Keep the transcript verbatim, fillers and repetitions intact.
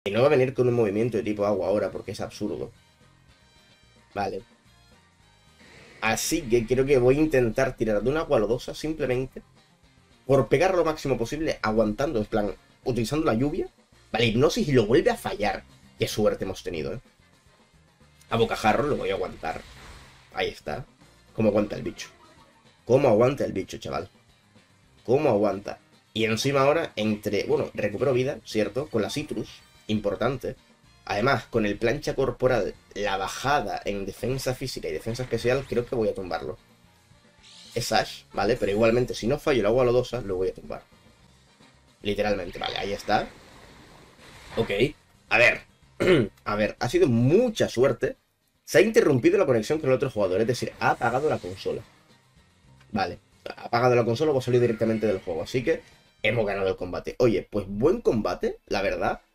Y no va a venir con un movimiento de tipo agua ahora porque es absurdo. Vale. Así que creo que voy a intentar tirar de una agua lodosa simplemente por pegar lo máximo posible, aguantando, en plan, utilizando la lluvia. Vale, hipnosis y lo vuelve a fallar. Qué suerte hemos tenido, ¿eh? A bocajarro lo voy a aguantar. Ahí está. ¿Cómo aguanta el bicho? ¿Cómo aguanta el bicho, chaval? ¿Cómo aguanta? Y encima ahora, entre... Bueno, recupero vida, ¿cierto? Con la citrus, importante. Además, con el plancha corporal, la bajada en defensa física y defensa especial, creo que voy a tumbarlo. Es Ash, ¿vale? Pero igualmente, si no fallo el agua lodosa, lo voy a tumbar. Literalmente, vale, ahí está. Ok. A ver. A ver, ha sido mucha suerte. Se ha interrumpido la conexión con el otro jugador, es decir, ha apagado la consola. Vale, ha apagado la consola o ha salido directamente del juego, así que hemos ganado el combate. Oye, pues buen combate, la verdad.